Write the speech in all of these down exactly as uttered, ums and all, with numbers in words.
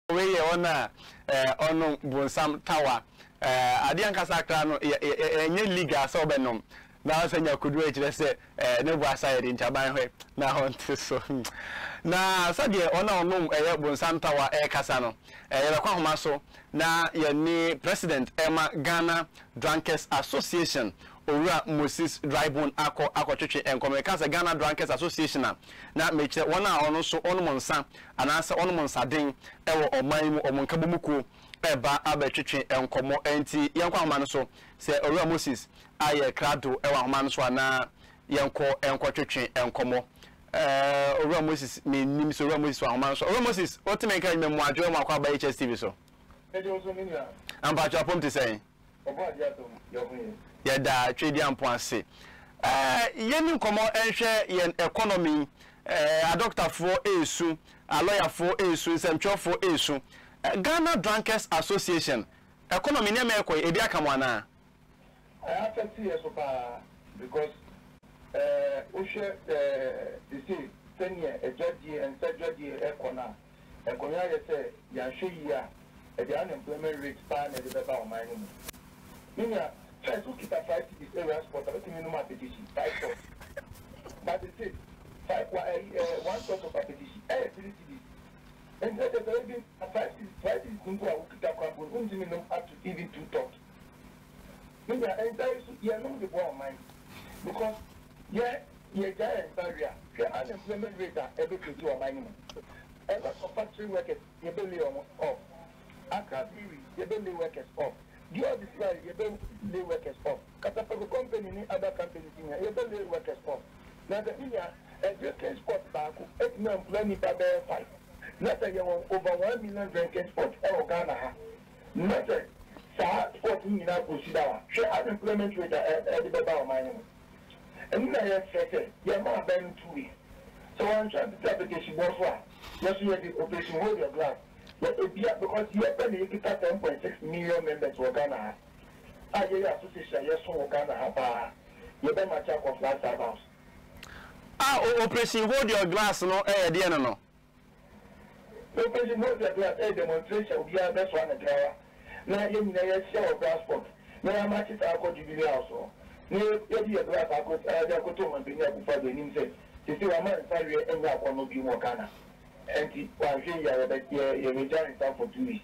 we ye ona eh ono bonsam tower eh ade ankasa kra no enye liga so benom na senya kudu e kire se eh ne bu aside ntaban hwe na honte so na so de ona onom eye bonsam tower e kasa no eh ye kwa homa so na ye ni president Emma Ghana Drunkards Association Owura Moses Drybone akọ akọtwetwe enkomeka se Ghana Drunkards Association na meche wona ono so ono monsa anase ono monsa den ewo oman mu omonkabomuku eba abetwetwe enkomo enti yenkwa homa no so se Owura Moses aye krado ewa homa no so na yenko enkotwetwe enkomo eh Owura Moses me nim so Owura Moses wa homa no so Owura Moses otimenka memu adwo makwa ba H S T V so e de oso ninia amba chapom te say obo adiato yo hu yada trade ampoase eh yeni nkomo enhwe yen economy eh a doctor for esu a lawyer for esu semcho for esu Ghana Drunkards Association economy ne me koy ebi aka mo ana I have to see so far because eh o she eh you see ten year a judge and said judge econa economy ye say ya hwe yi a the unemployment rate span and the better money. Minya, try to keep a five cities area spot, I think minimum petition, five spots. But they say, five, uh, one sort of a petition, eh, three cities. And then there's already a five cities, five cities, who are working up, who minimum up to even two thoughts. Minya, and that is, you know, the ball mind. Because, yeah, you're giant barrier, the unemployment rate are everything to a minimum. And that's for factory workers, you believe off. Akpeteshie, you don't lay workers off. The other side, you don't lay workers off. Because company in other companies, you don't lay workers off. Now, the India, a drinking spot back, eight million plenty by five. Not a over one million drinking spots, or Ghana. Not a fourteen million consider. She unemployment rate at the better minimum. And I have said, you're not buying two weeks. So I'm trying to tell the case, just you have the operation, hold your glass. Because you have ten point six million members of Ghana. I hear association, yes, from Ghana. You better match up of last house. Ah, operation hold your glass, no, eh, dear, no. Operation hold your glass, eh, demonstration, we are best one a driver. Now, you need a share of transport. Now, I match it, I'll go to the house. Now, you be a glass, I'll go to and bring up before the name says, you see, I'm not sorry, and I want to be more Ghana. And one thing you return for two weeks.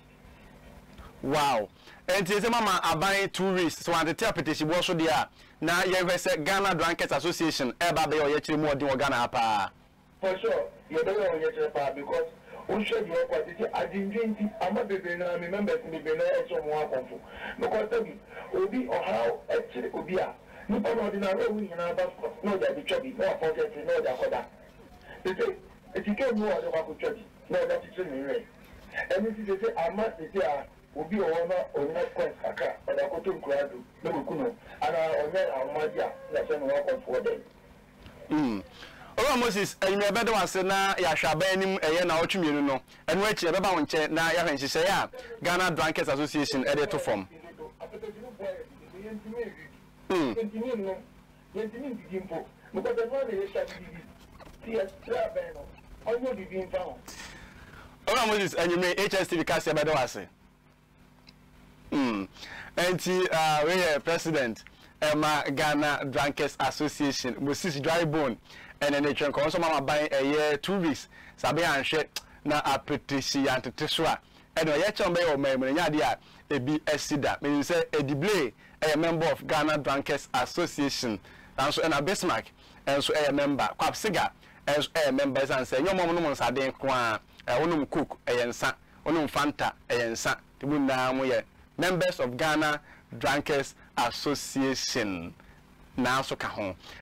Wow. And it's a mama abide tourists. So on the Akpeteshie was there. Now you have said Ghana Drunkards Association, Eba be or yet more than Ghana pa. For sure, you don't know yet pa because we should your quality. I didn't drink I'm not be members in the Benin so more comfort. Because tell me, Obi or how actually Obia. No ordinary we in our passport, no that the chubby, no forget, no that. They say if you can't know what the church, no, that's it's in the and this is the I must say, will be a owner or not quite a car, but I go to grab no kuno, and I own our Madia, that's an welcome for them. Hm. Owura Moses, and you better was na ya shabenim a year now to me, no, and which you ever want to now, ya say, yeah, Ghana Drunkards Association editor form. Hm. Because the one is yes, on your being found. Owura Moses, and you may H S T V cast about the Hmm. And uh, we are president Emma Ghana Drunkards Association, Moses Drybone, and then they can also mama buying a year two weeks. Sabi and share na Akpeteshie and Tesra. And we yet chombe or memory yadia a B S C that means say a delay a member of Ghana Drunkards Association, and so and a Bismarck, and so a member, Quapsiga. As a members and say, your mom no one's a day qua, a unum cook, a yensa, unum fanta, a yensa, the Bunda, members of Ghana Drunkards Association. Now, so Cajon.